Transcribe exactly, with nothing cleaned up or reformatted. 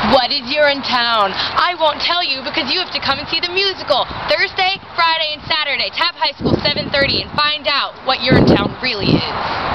What is Urinetown? I won't tell you because you have to come and see the musical Thursday, Friday, and Saturday. Tap High School seven thirty and find out what Urinetown really is.